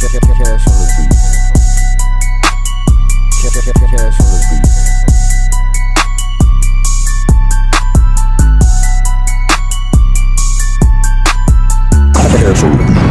Cash on the beat. Cash on the beat. Cash on the beat.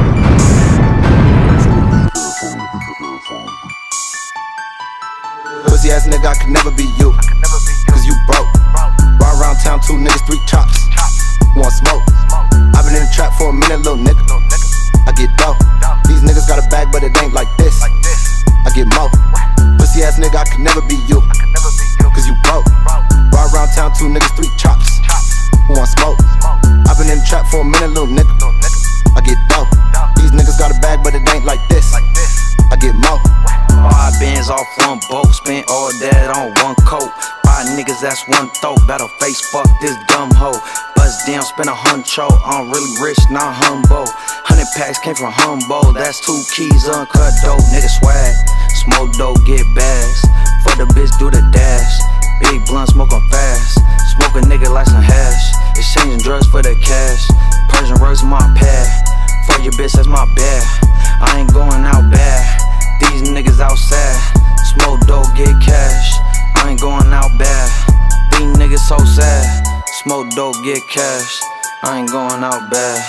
Pussy ass nigga, I could never be you, cause you broke. Ride around town, 2 niggas, 3 chops. Want smoke? I been in the trap for a minute, little nigga. I get dope. These niggas got a bag, but it ain't like this. I get mo. Pussy ass nigga, I could never be you, cause you broke. Ride around town, 2 niggas, 3 chops. Want smoke? I been in the trap for a minute, little nigga. I get dope. These niggas got a bag, but it ain't like this. I get mo. 5 bands off one boat, spent all that on one coat. 5 niggas, that's one throat. Battle face, fuck this dumb hoe. Bust down, spend a huncho. I'm really rich, not humble. 100 packs came from Humboldt. That's 2 keys, uncut dope. Nigga swag, smoke dope, get bags. For the bitch, do the dash. Big blunt, smoke 'em fast. Smoke a nigga like some hash. Exchanging drugs for the cash. Persian rugs in my pad. For your bitch, that's my bad. I ain't going out bad. These niggas outside, smoke dope, get cash. I ain't going out bad. These niggas so sad, smoke dope, get cash. I ain't going out bad.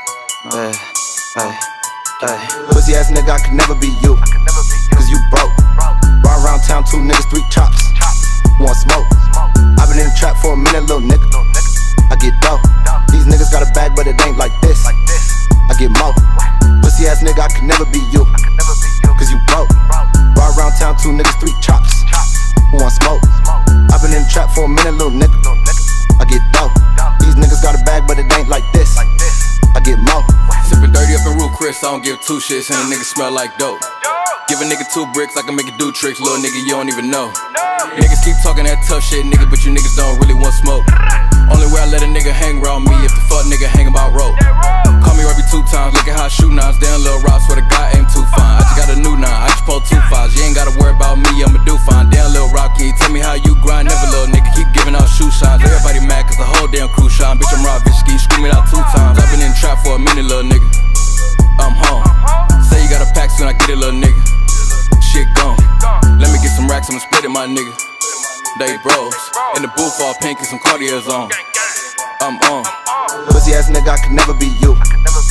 Pussy ass nigga, I could never be you, cause you broke. Ride around town, 2 niggas, 3 chops. Want smoke? I been in the trap for a minute, little nigga. I get dope. These niggas got a bag, but it ain't like this. I get mo. Pussy ass nigga, I could never be you, cause you broke. Ride around town, 2 niggas, 3 chops. Want smoke? I been in the trap for a minute, little nigga. I get dope. These niggas got a bag, but it ain't like this. I get mo. Sippin' dirty up in Ruth Chris, I don't give 2 shits, and a nigga smell like dope. Give a nigga 2 bricks, I can make it do tricks, little nigga, you don't even know. Niggas keep talking that tough shit, nigga, but you niggas don't really want smoke. Only way I let a nigga hang around me if the fuck nigga hang about rope. Call me Ruby 2 times, look at how I shoot nines, down Lil Rob, swear to God, aim too fine. I just got a new 9, I just pulled 2 5s, you ain't gotta worry about me, I'ma do fine. Down Lil Rob, can you tell me how you grind? Never little nigga, keep giving out shoe shines. Everybody mad cause the whole damn crew shine. Bitch, I'm Rob, bitch, ski, screaming out 2 times. I been in the trap for a minute, little nigga. I'm home. Say you got a pack soon, I get it, little nigga. Shit gone. Let me get some racks, I'ma split it, my nigga. They bros. In the booth, all pink and some Cartiers on. I'm on. Pussy ass nigga, I could never be you,